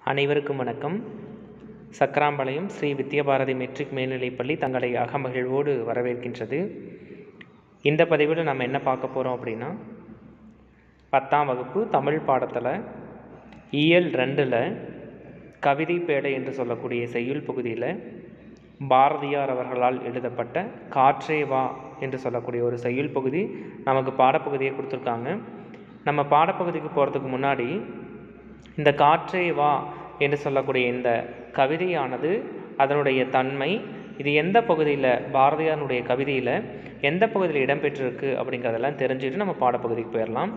அனைவருக்கும் வணக்கம். சக்கராம்பாளையம் ஸ்ரீ வித்யாபாரதி மெட்ரிக் மேல்நிலைப்பள்ளி தங்களை அகமகிழ்வோடு வரவேற்கின்றது. இந்த பதிவில் நம்ம என்ன பார்க்க போகிறோம் அப்படின்னா, 10ஆம் வகுப்பு தமிழ் பாடத்தில் இயல் 2ல் கவிதை பேடை என்று சொல்லக்கூடிய செய்யுள் பகுதியில் பாரதியார் அவர்களால் எழுதப்பட்ட காற்றே வா என்று சொல்லக்கூடிய ஒரு செய்யுள் பகுதி நமக்கு பாடப்பகுதியை கொடுத்துருக்காங்க. நம்ம பாடப்பகுதிக்கு போகிறதுக்கு முன்னாடி இந்த காற்றே வா என்று சொல்லக்கூடிய இந்த கவிதையானது அதனுடைய தன்மை, இது எந்த பகுதியில் பாரதியாருடைய கவிதையில் எந்த பகுதியில் இடம்பெற்றிருக்கு அப்படிங்கிறதெல்லாம் தெரிஞ்சுட்டு நம்ம பாடப்பகுதிக்கு போயிடலாம்.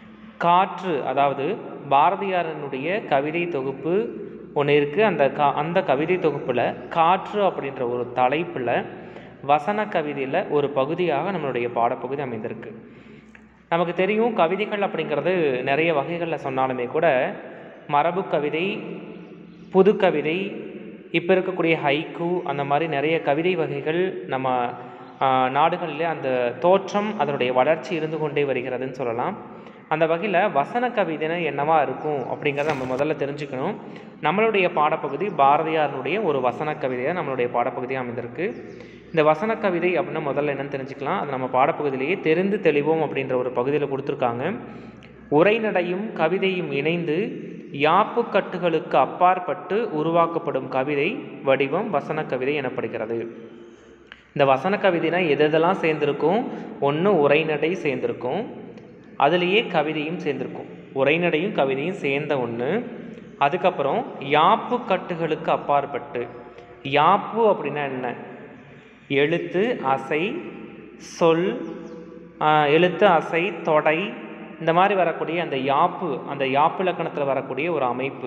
காற்று, அதாவது பாரதியாரனுடைய கவிதை தொகுப்பு ஒன்று இருக்குது. அந்த கவிதை தொகுப்பில் காற்று அப்படின்ற ஒரு தலைப்பில் வசன கவிதையில் ஒரு பகுதியாக நம்மளுடைய பாடப்பகுதி அமைந்திருக்கு. நமக்கு தெரியும், கவிதைகள் அப்படிங்கிறது நிறைய வகைகளில் சொன்னாலுமே கூட மரபு கவிதை, புது கவிதை, இப்போ இருக்கக்கூடிய ஹைக்கூ, அந்த மாதிரி நிறைய கவிதை வகைகள் நம்ம நாடுகளில் அந்த தோற்றம், அதனுடைய வளர்ச்சி இருந்து கொண்டே வருகிறதுன்னு சொல்லலாம். அந்த வகையில் வசன கவிதைனா என்னவா இருக்கும் அப்படிங்கிறத நம்ம முதல்ல தெரிஞ்சுக்கணும். நம்மளுடைய பாடப்பகுதி பாரதியாருடைய ஒரு வசன கவிதையாக நம்மளுடைய பாடப்பகுதியாக அமைந்திருக்கு. இந்த வசன கவிதை அப்படின்னா முதல்ல என்னன்னு தெரிஞ்சுக்கலாம். அது நம்ம பாடப்பகுதியிலேயே தெரிந்து தெளிவோம் அப்படின்ற ஒரு பகுதியில் கொடுத்துருக்காங்க. உரைநடையும் கவிதையும் இணைந்து யாப்பு கட்டுகளுக்கு அப்பாற்பட்டு உருவாக்கப்படும் கவிதை வடிவம் வசன கவிதை எனப்படுகிறது. இந்த வசன கவிதைனா எதெல்லாம் சேர்ந்திருக்கும்? ஒன்று உரைநடை சேர்ந்திருக்கும், அதுலேயே கவிதையும் சேர்ந்திருக்கும். உரைநடையும் கவிதையும் சேர்ந்த ஒன்று. அதுக்கப்புறம் யாப்பு கட்டுகளுக்கு அப்பாற்பட்டு. யாப்பு அப்படின்னா என்ன? எழுத்து, அசை, சொல், எழுத்து, அசை, தொடை, இந்த மாதிரி வரக்கூடிய அந்த யாப்பு இலக்கணத்தில் வரக்கூடிய ஒரு அமைப்பு,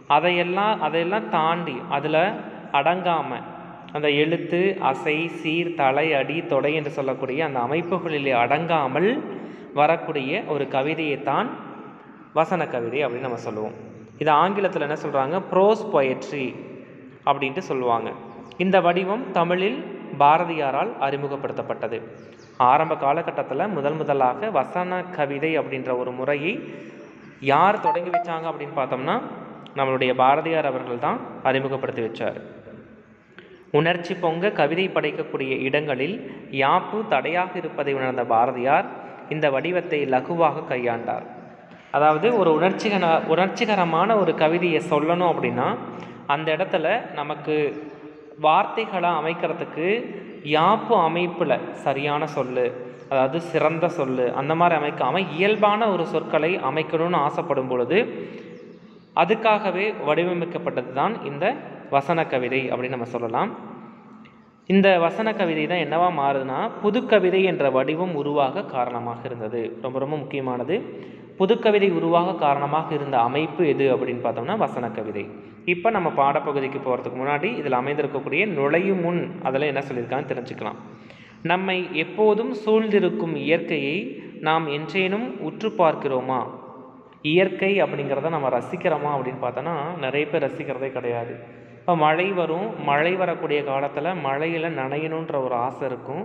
அதையெல்லாம் தாண்டி அதில் அடங்காமல் அந்த எழுத்து, அசை, சீர், தலை, அடி, தொடை என்று சொல்லக்கூடிய அந்த அமைப்புகளிலே அடங்காமல் வரக்கூடிய ஒரு கவிதையைத்தான் வசன கவிதை அப்படின்னு நம்ம சொல்லுவோம். இது ஆங்கிலத்தில் என்ன சொல்கிறாங்க? ப்ரோஸ் பொயட்ரி அப்படின்ட்டு சொல்லுவாங்க. இந்த வடிவம் தமிழில் பாரதியாரால் அறிமுகப்படுத்தப்பட்டது. ஆரம்ப காலகட்டத்தில் முதலாக வசன கவிதை அப்படின்ற ஒரு முறையை யார் தொடங்கி வச்சாங்க அப்படின்னு பார்த்தோம்னா, நம்மளுடைய பாரதியார் அவர்கள் தான் அறிமுகப்படுத்தி வச்சார். உணர்ச்சி பொங்க கவிதை படைக்கக்கூடிய இடங்களில் யாப்பு தடையாக இருப்பதை உணர்ந்த பாரதியார் இந்த வடிவத்தை லகுவாக கையாண்டார். அதாவது ஒரு உணர்ச்சிகரமான ஒரு கவிதையை சொல்லணும் அப்படின்னா அந்த இடத்துல நமக்கு வார்த்தைகளை அமைக்கிறதுக்கு யாப்பு அமைப்பில் சரியான சொல், அதாவது சிறந்த சொல், அந்த மாதிரி அமைக்காமல் இயல்பான ஒரு சொற்களை அமைக்கணும்னு ஆசைப்படும் பொழுது அதுக்காகவே வடிவமைக்கப்பட்டது தான் இந்த வசன கவிதை அப்படின்னு நம்ம சொல்லலாம். இந்த வசன கவிதை தான் என்னவா மாறுதுன்னா புதுக்கவிதை என்ற வடிவம் உருவாக காரணமாக இருந்தது. ரொம்ப ரொம்ப முக்கியமானது. புதுக்கவிதை உருவாக காரணமாக இருந்த அமைப்பு எது அப்படின்னு பார்த்தோம்னா வசன கவிதை. இப்போ நம்ம பாடப்பகுதிக்கு போகிறதுக்கு முன்னாடி இதில் அமைந்திருக்கக்கூடிய நுழையும் முன் அதில் என்ன சொல்லியிருக்கான்னு தெரிஞ்சுக்கலாம். நம்மை எப்போதும் சூழ்ந்திருக்கும் இயற்கையை நாம் என்றேனும் உற்று பார்க்கிறோமா? இயற்கை அப்படிங்கிறத நம்ம ரசிக்கிறோமா அப்படின்னு பார்த்தோன்னா நிறைய பேர் ரசிக்கிறதே கிடையாது. இப்போ மழை வரும், மழை வரக்கூடிய காலத்தில் மழையில் நனையணுன்ற ஒரு ஆசை இருக்கும்.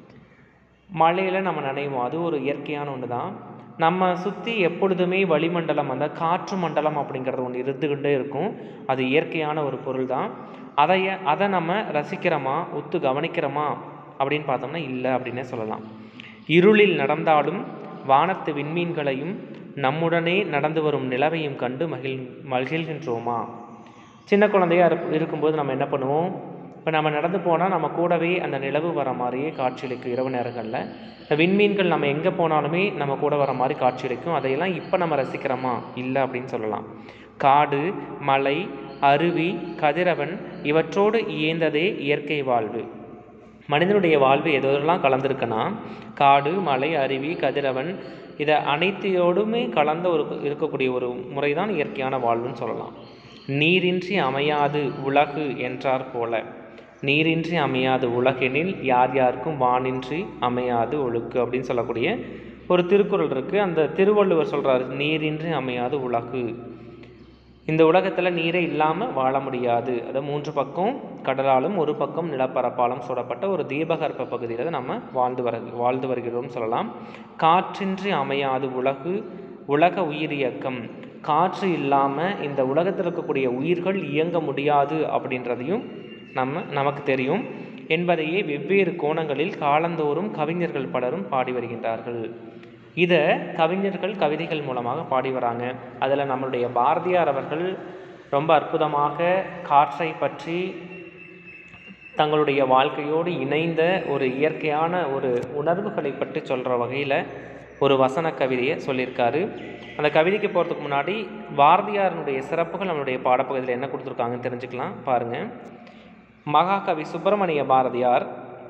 மழையில் நம்ம நனைவோம், அது ஒரு இயற்கையான ஒன்று தான். நம்ம சுற்றி எப்பொழுதுமே வளிமண்டலம், அந்த காற்று மண்டலம் அப்படிங்கிறது ஒன்று இருந்துக்கிட்டே இருக்கும். அது இயற்கையான ஒரு பொருள் தான். அதை நம்ம ரசிக்கிறோமா, உத்து கவனிக்கிறோமா அப்படின்னு பார்த்தோம்னா இல்லை அப்படின்னே சொல்லலாம். இருளில் நடந்தாலும் வானத்து விண்மீன்களையும் நம்முடனே நடந்து வரும் நிலவையும் கண்டு மகிழ்கின்றோமா? சின்ன குழந்தையாக இருக்கும்போது நம்ம என்ன பண்ணுவோம்? இப்போ நம்ம நடந்து போனால் நம்ம கூடவே அந்த நிலவு வர மாதிரியே காட்சியளிக்கும். இரவு நேரங்களில் விண்மீன்கள் நம்ம எங்கே போனாலுமே நம்ம கூட வர மாதிரி காட்சியளிக்கும். அதையெல்லாம் இப்போ நம்ம ரசிக்கிறோமா? இல்லை அப்படின்னு சொல்லலாம். காடு, மலை, அருவி, கதிரவன் இவற்றோடு இயந்ததே இயற்கை வாழ்வு. மனிதனுடைய வாழ்வு எதெல்லாம் கலந்துருக்குன்னா காடு, மலை, அருவி, கதிரவன், இதை அனைத்தையோடுமே கலந்த இருக்கக்கூடிய ஒரு முறை தான் இயற்கையான வாழ்வுன்னு சொல்லலாம். நீரின்றி அமையாது உலகு என்றார் போல, நீரின்றி அமையாது உலகெனில் யார் யாருக்கும் வானின்றி அமையாது ஒழுக்கு அப்படின்னு சொல்லக்கூடிய ஒரு திருக்குறள் இருக்குது. அந்த திருவள்ளுவர் சொல்கிறார், நீரின்றி அமையாது உலகு. இந்த உலகத்தில் நீரே இல்லாமல் வாழ முடியாது. அதை 3 பக்கம் கடலாலும் 1 பக்கம் நிலப்பரப்பாலும் சூடப்பட்ட ஒரு தீபகற்ப பகுதியில் நம்ம வாழ்ந்து வருகிறோம் சொல்லலாம். காற்றின்றி அமையாது உலகு, உலக உயிரியக்கம், காற்று இல்லாமல் இந்த உலகத்தில் இருக்கக்கூடிய உயிர்கள் இயங்க முடியாது அப்படின்றதையும் நமக்கு தெரியும் என்பதையே வெவ்வேறு கோணங்களில் காலந்தோறும் கவிஞர்கள் பலரும் பாடி வருகின்றார்கள். இதை கவிஞர்கள் கவிதைகள் மூலமாக பாடி வராங்க. அதில் நம்மளுடைய பாரதியார் அவர்கள் ரொம்ப அற்புதமாக காற்றை பற்றி தங்களுடைய வாழ்க்கையோடு இணைந்த ஒரு இயற்கையான ஒரு உணர்வுகளை பற்றி சொல்கிற வகையில் ஒரு வசன கவிதையை சொல்லியிருக்காரு. அந்த கவிதைக்கு போகிறதுக்கு முன்னாடி பாரதியாருடைய சிறப்புகள் நம்மளுடைய பாடப்பகுதியில் என்ன கொடுத்துருக்காங்கன்னு தெரிஞ்சுக்கலாம். பாருங்கள். மகாகவி சுப்பிரமணிய பாரதியார்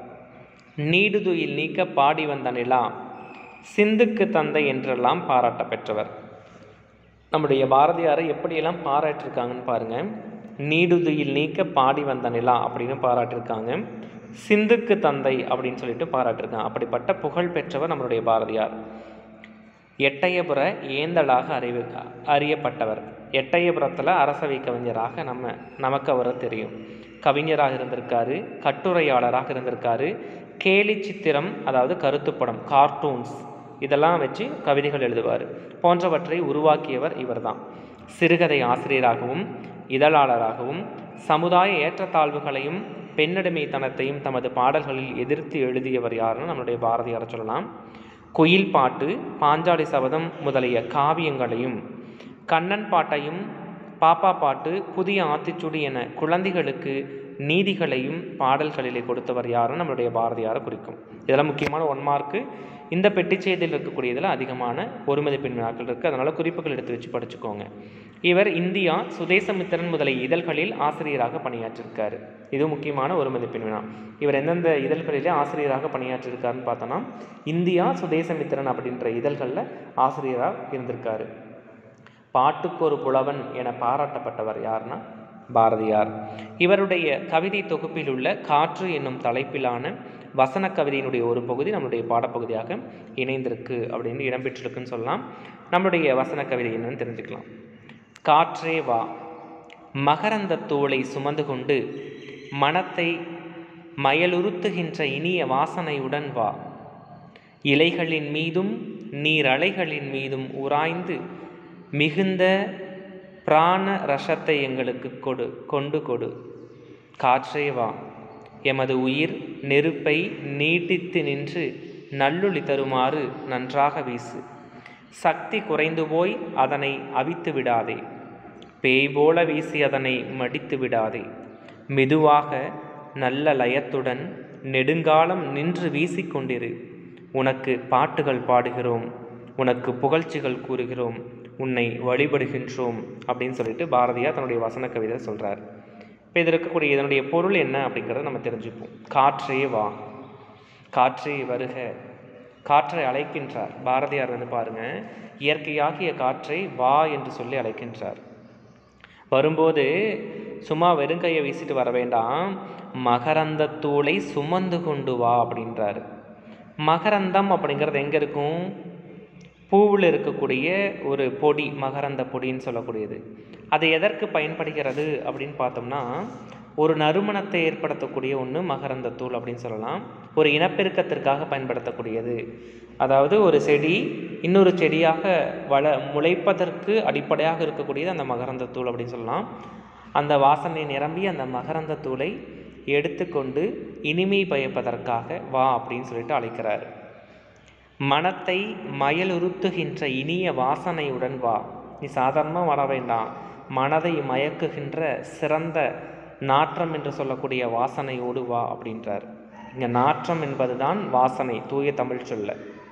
நீடுதுயில் நீக்க பாடி வந்த நிலா சிந்துக்கு தந்தை என்றெல்லாம் பாராட்ட பெற்றவர். நம்முடைய பாரதியாரை எப்படியெல்லாம் பாராட்டிருக்காங்கன்னு பாருங்கள். நீடுதுயில் நீக்க பாடி வந்த நிலா அப்படின்னு பாராட்டியிருக்காங்க. சிந்துக்கு தந்தை அப்படின்னு சொல்லிட்டு பாராட்டியிருக்காங்க. அப்படிப்பட்ட புகழ் பெற்றவர் நம்மளுடைய பாரதியார். எட்டயபுர ஏந்தலாக அறியப்பட்டவர். எட்டயபுரத்தில் அரசவை கவிஞராக நமக்கு அவரை தெரியும். கவிஞராக இருந்திருக்காரு, கட்டுரையாளராக இருந்திருக்காரு, கேலி சித்திரம் அதாவது கருத்துப்படம் கார்ட்டூன்ஸ் இதெல்லாம் வச்சு கவிதைகள் எழுதுவார் போன்றவற்றை உருவாக்கியவர் இவர்தான். சிறுகதை ஆசிரியராகவும் இதழாளராகவும் சமுதாய ஏற்றத்தாழ்வுகளையும் பெண்ணடிமைத்தனத்தையும் தமது பாடல்களில் எதிர்த்து எழுதியவர் யாருன்னு நம்மளுடைய பாரதியாரை சொல்லலாம். குயில் பாட்டு, பாஞ்சாலி சபதம் முதலிய காவியங்களையும் கண்ணன் பாட்டையும் பாப்பா பாட்டு, புதிய ஆத்திச்சூடி என குழந்தைகளுக்கு நீதிகளையும் பாடல்களிலே கொடுத்தவர் யாருன்னு நம்மளுடைய பாரதியாரை குறிக்கும். இதெல்லாம் முக்கியமான 1 மார்க்கு. இந்த பெட்டிச்செய்தியில் இருக்கக்கூடியதில் அதிகமான ஒரு மதிப்பெண் வினாக்கள் இருக்குது. அதனால் குறிப்புகள் எடுத்து வச்சு படிச்சுக்கோங்க. இவர் இந்தியா, சுதேசமித்திரன் முதலிய இதழ்களில் ஆசிரியராக பணியாற்றிருக்காரு. இது முக்கியமான ஒரு மதிப்பெண் வினா. இவர் எந்தெந்த இதழ்களிலே ஆசிரியராக பணியாற்றிருக்காருன்னு பார்த்தோன்னா இந்தியா, சுதேசமித்திரன் அப்படின்ற இதழ்களில் ஆசிரியராக இருந்திருக்காரு. பாட்டுக்கு ஒரு புலவன் என பாராட்டப்பட்டவர் யாருன்னா பாரதியார். இவருடைய கவிதை தொகுப்பில் உள்ள காற்று என்னும் தலைப்பிலான வசன கவிதையினுடைய ஒரு பகுதி நம்மளுடைய பாடப்பகுதியாக இணைந்திருக்கு அப்படின்னு இடம்பெற்றிருக்குன்னு சொல்லலாம். நம்மளுடைய வசன கவிதை என்னன்னு தெரிஞ்சுக்கலாம். காற்றே வா, மகரந்த தோளை சுமந்து கொண்டு மனத்தை மயலுறுத்துகின்ற இனிய வாசனையுடன் வா. இலைகளின் மீதும் நீரலைகளின் மீதும் உராய்ந்து மிகுந்த பிராண ரசத்தை எங்களுக்கு கொண்டு கொடு. காற்றே வா, எமது உயிர் நெருப்பை நீட்டித்து நின்று நல்லொளி தருமாறு நன்றாக வீசு. சக்தி குறைந்து போய் அதனை அவித்து விடாதே. பேய் போல வீசி அதனை மடித்து விடாதே. மெதுவாக நல்ல லயத்துடன் நெடுங்காலம் நின்று வீசிக்கொண்டிரு. உனக்கு பாட்டுகள் பாடுகிறோம், உனக்கு புகழ்ச்சிகள் கூறுகிறோம், உன்னை வழிபடுகின்றோம் அப்படின்னு சொல்லிட்டு பாரதியார் தன்னுடைய வசன கவிதை சொல்கிறார். இப்போ இது இருக்கக்கூடிய இதனுடைய பொருள் என்ன அப்படிங்கிறத நம்ம தெரிஞ்சுப்போம். காற்றே வா, காற்றே வருக, காற்றை அழைக்கின்றார் பாரதியார். பாருங்கள், இயற்கையாகிய காற்றை வா என்று சொல்லி அழைக்கின்றார். வரும்போது சும்மா வெறுங்கையை வீசிட்டு வர வேண்டாம், மகரந்த தூளை சுமந்து கொண்டு வா அப்படின்றார். மகரந்தம் அப்படிங்கிறது எங்கே இருக்கும்? பூவில் இருக்கக்கூடிய ஒரு பொடி, மகரந்த பொடின்னு சொல்லக்கூடியது. அது எதற்கு பயன்படுகிறது அப்படின்னு பார்த்தோம்னா ஒரு நறுமணத்தை ஏற்படுத்தக்கூடிய ஒன்று மகரந்த தூள் அப்படின்னு சொல்லலாம். ஒரு இனப்பெருக்கத்திற்காக பயன்படுத்தக்கூடியது. அதாவது ஒரு செடி இன்னொரு செடியாக முளைப்பதற்கு அடிப்படையாக இருக்கக்கூடியது அந்த மகரந்த தூள் அப்படின்னு சொல்லலாம். அந்த வாசனை நிரம்பி அந்த மகரந்த தூளை எடுத்துக்கொண்டு இனிமை பயப்பதற்காக வா அப்படின்னு சொல்லிட்டு அழைக்கிறார். மனத்தை மயலுறுத்துகின்ற இனிய வாசனையுடன் வா. நீ சாதாரணமாக வர வேண்டாம், மனதை மயக்குகின்ற சிறந்த நாற்றம் என்று சொல்லக்கூடிய வாசனையோடு வா அப்படின்றார். இங்கே நாற்றம் என்பது தான் வாசனை, தூய தமிழ் சொல்ல.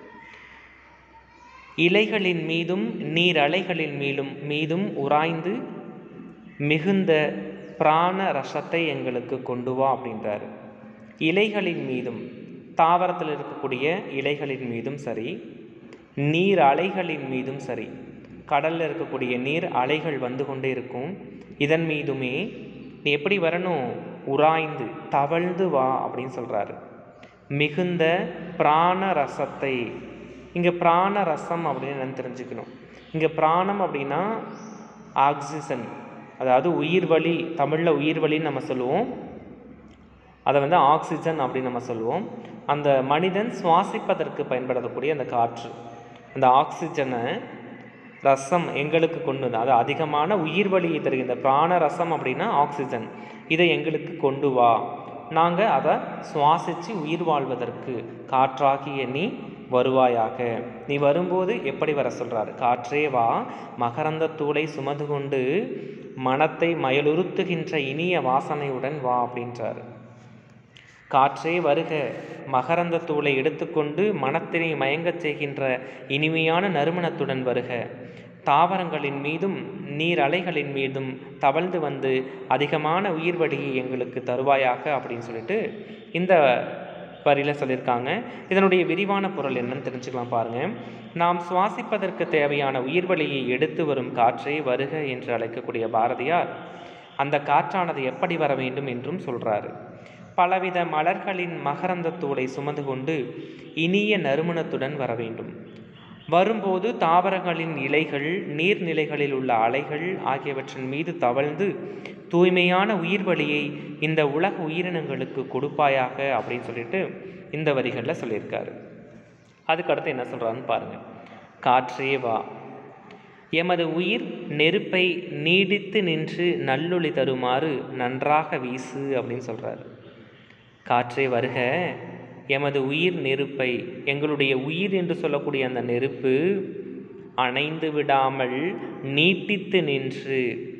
இலைகளின் மீதும் நீர் அலைகளின் மீதும் உராய்ந்து மிகுந்த பிராண ரசத்தை எங்களுக்கு கொண்டு வா அப்படின்றார். இலைகளின் மீதும், தாவரத்தில் இருக்கக்கூடிய இலைகளின் மீதும் சரி, நீர் அலைகளின் மீதும் சரி, கடலில் இருக்கக்கூடிய நீர் அலைகள் வந்து கொண்டே இருக்கும், இதன் மீதுமே நீ எப்படி வரணும்? உராய்ந்து தவழ்ந்து வா அப்படின்னு சொல்கிறாரு. மிகுந்த பிராண ரசத்தை, இங்கே பிராண ரசம் அப்படின்னு நான் தெரிஞ்சுக்கணும். இங்கே பிராணம் அப்படின்னா ஆக்சிஜன், அதாவது உயிர் வழி, தமிழில் உயிர் வழின்னு நம்ம சொல்லுவோம், அதை ஆக்சிஜன் அப்படின்னு நம்ம சொல்லுவோம். அந்த மனிதன் சுவாசிப்பதற்கு பயன்படக்கூடிய அந்த காற்று, அந்த ஆக்சிஜனை ரசம் எங்களுக்கு கொண்டு அது அதிகமான உயிர் வழியை தருகின்ற பிராண ரசம் அப்படின்னா ஆக்சிஜன், இதை எங்களுக்கு கொண்டு வா, நாங்கள் அதை சுவாசித்து உயிர் வாழ்வதற்கு காற்றாகிய நீ வருவாயாக. நீ வரும்போது எப்படி வர சொல்கிறாரு? காற்றே வா, மகரந்த தூளை சுமந்து கொண்டு மனத்தை மயலுறுத்துகின்ற இனிய வாசனையுடன் வா அப்படின்றார். காற்றே வருக, மகரந்த தூளை எடுத்துக்கொண்டு மனத்தினை மயங்கச் செய்கின்ற இனிமையான நறுமணத்துடன் வருக. தாவரங்களின் மீதும் நீர் அலைகளின் மீதும் தவழ்ந்து வந்து அதிகமான உயிர் வழியை எங்களுக்கு தருவாயாக அப்படின்னு சொல்லிட்டு இந்த வரியில் சொல்லியிருக்காங்க. இதனுடைய விரிவான பொருள் என்னன்னு தெரிஞ்சுக்கலாம் பாருங்கள். நாம் சுவாசிப்பதற்கு தேவையான உயிர் வழியை எடுத்து வரும் காற்றை வருக என்று அழைக்கக்கூடிய பாரதியார் அந்த காற்றானது எப்படி வர வேண்டும் என்றும் சொல்கிறாரு. பலவித மலர்களின் மகரந்த தூளை சுமந்து கொண்டு இனிய நறுமணத்துடன் வர வேண்டும். வரும்போது தாவரங்களின் இலைகள், நீர்நிலைகளில் உள்ள அலைகள் ஆகியவற்றின் மீது தவழ்ந்து தூய்மையான உயிர் வழியை இந்த உலக உயிரினங்களுக்கு கொடுப்பாயாக அப்படின்னு சொல்லிட்டு இந்த வரிகளில் சொல்லியிருக்காரு. அதுக்கடுத்து என்ன சொல்கிறான்னு பாருங்கள். காற்றே வா, எமது உயிர் நெருப்பை நீடித்து நின்று நல்லொளி தருமாறு நன்றாக வீசு அப்படின்னு சொல்கிறாரு. காற்றே வருக, எமது உயிர் நெருப்பை, எங்களுடைய உயிர் என்று சொல்லக்கூடிய அந்த நெருப்பு அணைந்து விடாமல் நீட்டித்து நின்று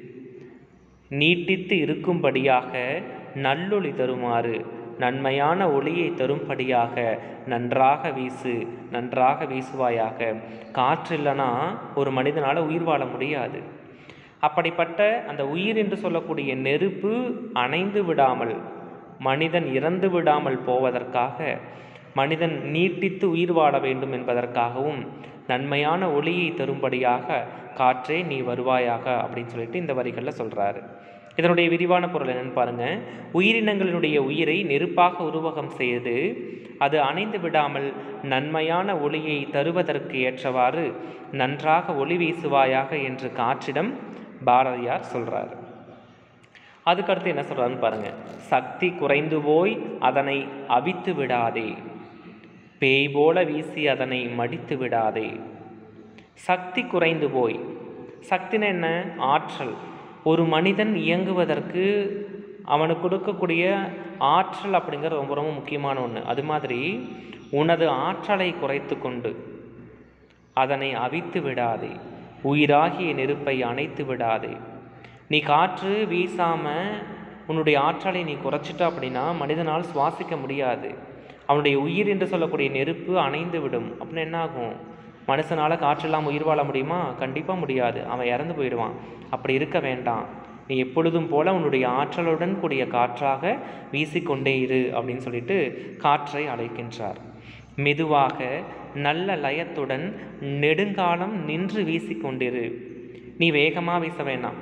நீட்டித்து இருக்கும்படியாக நல்லொளி தருமாறு, நன்மையான ஒளியை தரும்படியாக நன்றாக வீசு, நன்றாக வீசுவாயாக. காற்று இல்லைன்னா ஒரு மனிதனால் உயிர் வாழ முடியாது. அப்படிப்பட்ட அந்த உயிர் என்று சொல்லக்கூடிய நெருப்பு அணைந்து விடாமல், மனிதன் இறந்து விடாமல் போவதற்காக, மனிதன் நீட்டித்து உயிர் வாழ வேண்டும் என்பதற்காகவும் நன்மையான ஒளியை தரும்படியாக காற்றே நீ வருவாயாக அப்படின்னு சொல்லிட்டு இந்த வரிகளில் சொல்கிறாரு. இதனுடைய விரிவான பொருள் என்னன்னு பாருங்கள். உயிரினங்களினுடைய உயிரை நெருப்பாக உருவகம் செய்து அது அணைந்து விடாமல் நன்மையான ஒளியை தருவதற்கு ஏற்றவாறு நன்றாக ஒளி வீசுவாயாக என்று காற்றிடம் பாரதியார் சொல்கிறார். அதுக்கடுத்து என்ன சொல்கிறான்னு பாருங்கள். சக்தி குறைந்து போய் அதனை அவித்து விடாதே, பேய் போல வீசி அதனை மடித்து விடாதே. சக்தி குறைந்து போய், சக்தின்னு என்ன? ஆற்றல். ஒரு மனிதன் இயங்குவதற்கு அவனுக்கு கொடுக்கக்கூடிய ஆற்றல் அப்படிங்கிறது ரொம்ப ரொம்ப முக்கியமான ஒன்று. அது மாதிரி உனது ஆற்றலை குறைத்து கொண்டு அதனை அவித்து விடாதே, உயிராகிய நெருப்பை அணைத்து விடாதே. நீ காற்று வீசாமல் உன்னுடைய ஆற்றலை நீ குறைச்சிட்ட அப்படின்னா மனிதனால் சுவாசிக்க முடியாது. அவனுடைய உயிர் என்று சொல்லக்கூடிய நெருப்பு அணைந்து விடும். அப்படின்னு என்ன ஆகும்? மனுஷனால் காற்று இல்லாமல் உயிர் வாழ முடியுமா? கண்டிப்பாக முடியாது. அவன் இறந்து போயிடுவான். அப்படி இருக்க வேண்டாம். நீ எப்பொழுதும் போல உன்னுடைய ஆற்றலுடன் கூடிய காற்றாக வீசிக்கொண்டே இரு அப்படின்னு சொல்லிட்டு காற்றை அழைக்கின்றார். மெதுவாக நல்ல லயத்துடன் நெடுங்காலம் நின்று வீசிக்கொண்டிரு. நீ வேகமாக வீச வேண்டாம்.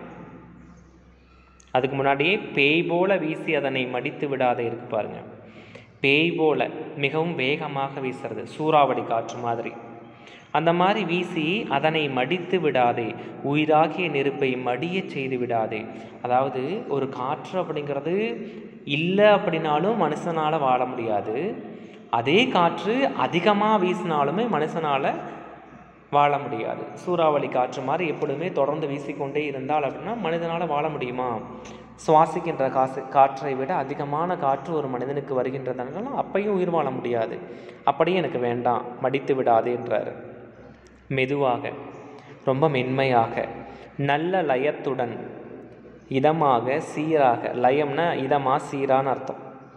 அதுக்கு முன்னாடியே பேய் போல வீசி அதனை மடித்து விடாதே இருக்கு பாருங்க. பேய் போல மிகவும் வேகமாக வீசுறது, சூறாவளி காற்று மாதிரி. அந்த மாதிரி வீசி அதனை மடித்து விடாதே, உயிராகிய நெருப்பை மடிய செய்து விடாதே. அதாவது ஒரு காற்று அப்படிங்கிறது இல்லை அப்படின்னாலும் மனுஷனால் வாழ முடியாது. அதே காற்று அதிகமாக வீசினாலுமே மனுஷனால் வாழ முடியாது. சூறாவளி காற்று மாதிரி எப்பொழுதுமே தொடர்ந்து வீசிக்கொண்டே இருந்தால் அப்படின்னா மனிதனால் வாழ முடியுமா? சுவாசிக்கின்ற காற்றை விட அதிகமான காற்று ஒரு மனிதனுக்கு வருகின்றதுனால அப்பையும் உயிர் வாழ முடியாது. அப்படியே எனக்கு வேண்டாம், மடித்து விடாதேன்றார். மெதுவாக, ரொம்ப மென்மையாக, நல்ல லயத்துடன், இதமாக, சீராக. லயம்னா இதமாக, சீரான அர்த்தம்.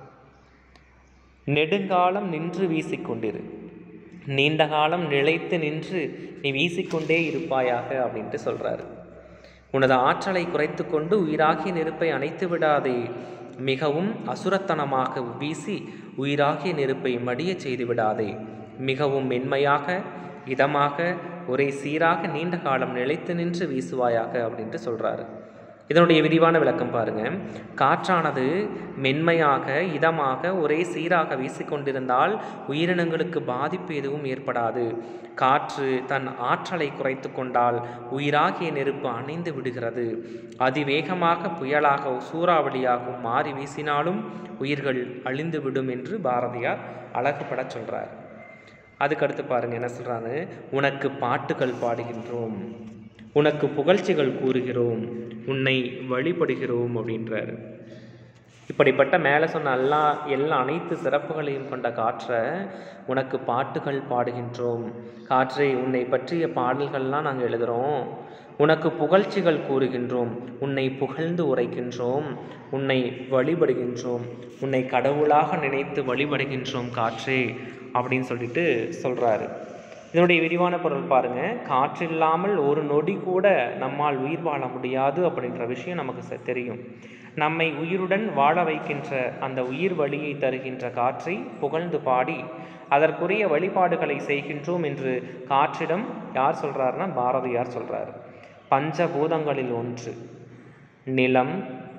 நெடுங்காலம் நின்று வீசிக்கொண்டிரு, நீண்ட காலம் நிலைத்து நின்று நீ வீசிக்கொண்டே இருப்பாயாக அப்படின்ட்டு சொல்கிறாரு. உனது ஆற்றலை குறைத்து கொண்டு உயிராகிய நெருப்பை அணைத்து விடாதே, மிகவும் அசுரத்தனமாக வீசி உயிராகிய நெருப்பை மடிய செய்து விடாதே. மிகவும் மென்மையாக, இதமாக, ஒரே சீராக நீண்ட காலம் நிலைத்து நின்று வீசுவாயாக அப்படின்ட்டு சொல்கிறாரு. இதனுடைய விரிவான விளக்கம் பாருங்கள். காற்றானது மென்மையாக, இதமாக, ஒரே சீராக வீசிக்கொண்டிருந்தால் உயிரினங்களுக்கு பாதிப்பு எதுவும் ஏற்படாது. காற்று தன் ஆற்றலை குறைத்து கொண்டால் உயிராகிய நெருப்பு அணைந்து விடுகிறது. அதிவேகமாக புயலாக சூறாவளியாகவும் மாறி வீசினாலும் உயிர்கள் அழிந்து விடும் என்று பாரதியார் அழகுபட சொல்கிறார். அதுக்கடுத்து பாருங்கள் என்ன சொல்கிறாரு. உனக்கு பாட்டுகள் பாடுகின்றோம். உனக்கு புகழ்ச்சிகள் கூறுகிறோம், உன்னை வழிபடுகிறோம் அப்படின்றார். இப்படிப்பட்ட மேலே சொன்ன எல்லா அனைத்து சிறப்புகளையும் கொண்ட காற்றை உனக்கு பாட்டுகள் பாடுகின்றோம், காற்றை உன்னை பற்றிய பாடல்கள்லாம் நாங்கள் எழுதுகிறோம், உனக்கு புகழ்ச்சிகள் கூறுகின்றோம், உன்னை புகழ்ந்து உரைக்கின்றோம், உன்னை வழிபடுகின்றோம், உன்னை கடவுளாக நினைத்து வழிபடுகின்றோம் காற்றே அப்படின்னு சொல்லிட்டு சொல்கிறாரு. இதனுடைய விரிவான பொருள் பாருங்கள். காற்றில்லாமல் ஒரு நொடி கூட நம்மால் உயிர் வாழ முடியாது அப்படின்ற விஷயம் நமக்கு தெரியும். நம்மை உயிருடன் வாழ வைக்கின்ற அந்த உயிர் வழியை தருகின்ற காற்றை புகழ்ந்து பாடி அதற்குரிய வழிபாடுகளை செய்கின்றோம் என்று காற்றிடம் யார் சொல்கிறாருன்னா பாரதியார் சொல்கிறார். பஞ்சபூதங்களில் ஒன்று நிலம்,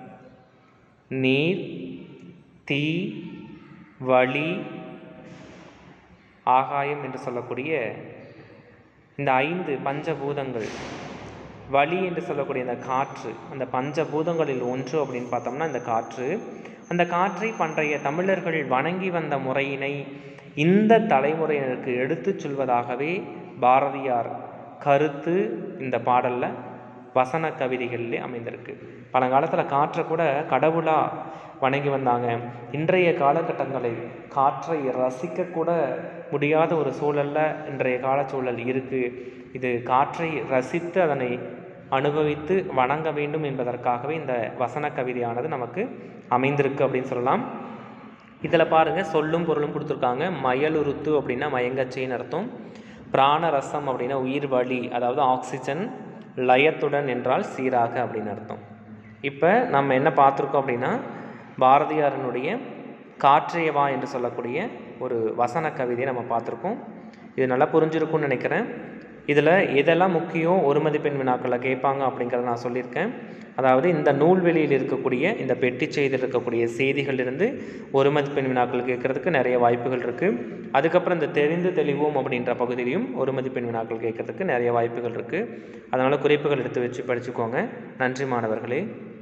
நீர், தீ, வளி, ஆகாயம் என்று சொல்லக்கூடிய இந்த 5 பஞ்சபூதங்கள், வளி என்று சொல்லக்கூடிய இந்த காற்று, அந்த பஞ்சபூதங்களில் ஒன்று அப்படின்னு பார்த்தோம்னா இந்த காற்று. அந்த காற்றை பண்டைய தமிழர்கள் வணங்கி வந்த முறையினை இந்த தலைமுறையினருக்கு எடுத்து சொல்வதாகவே பாரதியார் கருத்து இந்த பாடலில் வசன கவிதைகளிலே அமைந்திருக்கு. பழங்காலத்தில் காற்றை கூட கடவுளாக வணங்கி வந்தாங்க. இன்றைய காலகட்டங்களில் காற்றை ரசிக்கக்கூட முடியாத ஒரு சூழலில் இன்றைய காலச்சூழல் இருக்குது. இது காற்றை ரசித்து அதனை அனுபவித்து வணங்க வேண்டும் என்பதற்காகவே இந்த வசன கவிதையானது நமக்கு அமைந்திருக்கு அப்படின்னு சொல்லலாம். இதில் பாருங்கள், சொல்லும் பொருளும் கொடுத்துருக்காங்க. மயலுருத்து அப்படின்னா மயங்கச்சைன்னு அர்த்தம். பிராணரசம் அப்படின்னா உயிர் வழி, அதாவது ஆக்சிஜன். லயத்துடன் என்றால் சீராக அப்படின்னு அர்த்தம். இப்போ நம்ம என்ன பார்த்துருக்கோம் அப்படின்னா பாரதியாரனுடைய காற்றேவா என்று சொல்லக்கூடிய ஒரு வசன கவிதையை நம்ம பார்த்துருக்கோம். இது நல்லா புரிஞ்சிருக்கும்னு நினைக்கிறேன். இதில் எதெல்லாம் முக்கியம் ஒரு மதிப்பெண் வினாக்களை கேட்பாங்க அப்படிங்கிறத நான் சொல்லியிருக்கேன். அதாவது இந்த நூல்வெளியில் இருக்கக்கூடிய இந்த பெட்டி செய்தியில் இருக்கக்கூடிய செய்திகளிலிருந்து ஒரு மதிப்பெண் வினாக்கள் கேட்கறதுக்கு நிறைய வாய்ப்புகள் இருக்குது. அதுக்கப்புறம் இந்த தெரிந்து தெளிவோம் அப்படின்ற பகுதியிலையும் ஒரு மதிப்பெண் வினாக்கள் கேட்கறதுக்கு நிறைய வாய்ப்புகள் இருக்குது. அதனால் குறிப்புகள் எடுத்து வச்சு படிச்சுக்கோங்க. நன்றி மாணவர்களே.